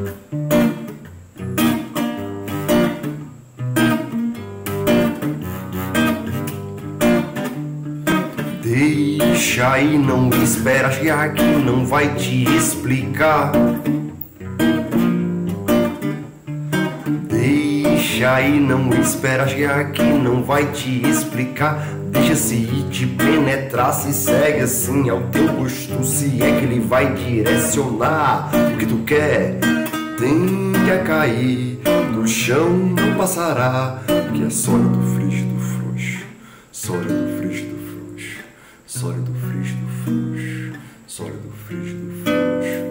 Deixa aí, não espera, já que não vai te explicar. Deixa aí, não espera, já que não vai te explicar. Deixa-se ir te penetrar, se segue assim ao teu gosto, se é que ele vai direcionar o que tu quer. Tende a cair, do chão não passará, que é sólido, frígido, frouxo, sólido, frígido, frouxo, sólido, frígido, frouxo, sólido, frígido, frouxo.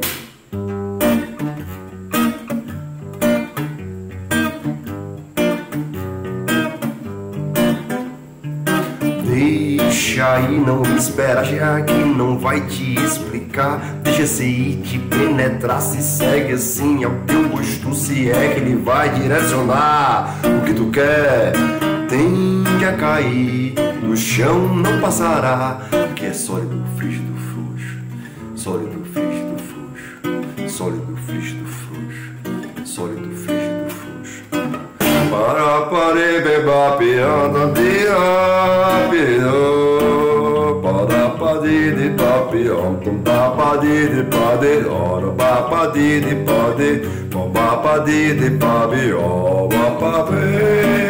Deixa aí, não espera, já que não vai te explicar. Deixa-se ir te penetrar, se segue assim ao teu gosto, se é que ele vai direcionar o que tu quer. Tende a cair, do chão não passará, que é sólido, frígido, frouxo, sólido, frígido, frouxo, sólido, frígido, frouxo, sólido, frígido, frouxo. Para pare beba piada dia piano, para padi de papião, tum padi de pade, ora padi de pade, padi de papião, pape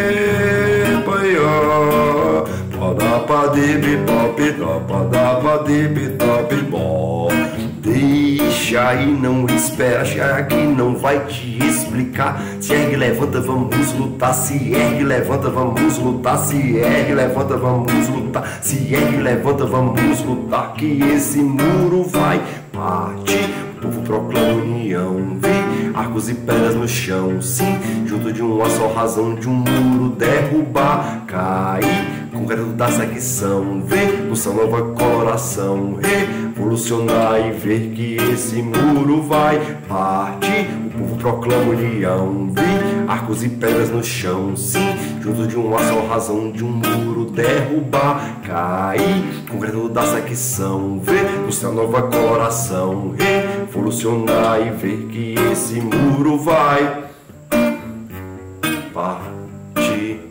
paiá, para padi de papi, padi de papi bom. Deixa aí, não espera, já que não vai te explicar. Se ergue, levanta, vamos lutar. Se ergue, levanta, vamos lutar. Se ergue, levanta, vamos lutar. Se ergue, levanta, vamos lutar. Que esse muro vai partir. O povo proclama união, vê arcos e pedras no chão. Sim, junto de uma só razão, de um muro derrubar, cair. Concreto da secção, vê nossa nova coloração, revolucionar e ver que esse muro vai partir. O povo proclama união, vê arcos e pedras no chão. Sim, junto de uma só razão, de um muro derrubar, cair. Concreto da secção, vê nossa nova coloração, revolucionar e ver que esse muro vai partir.